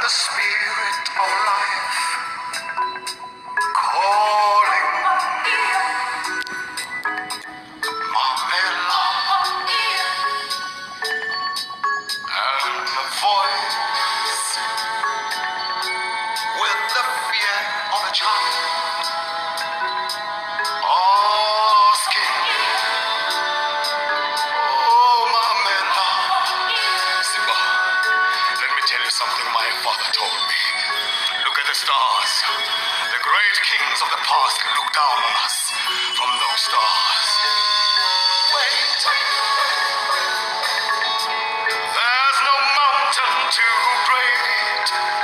the spirit of life calling Mamela, and the voice with the fear of a child asking, oh Mamela. Simba, let me tell you something my father told me. Look at the stars. The great kings of the past look down on us from those stars. Wait. There's no mountain too great